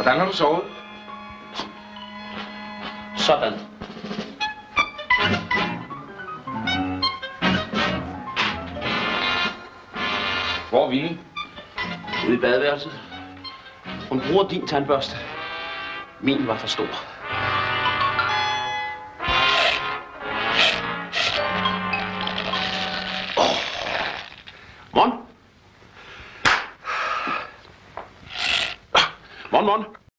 Hvordan har du sovet? Sådan. Hvor er Vinnie? Ude i badeværelset. Hun bruger din tandbørste. Min var for stor.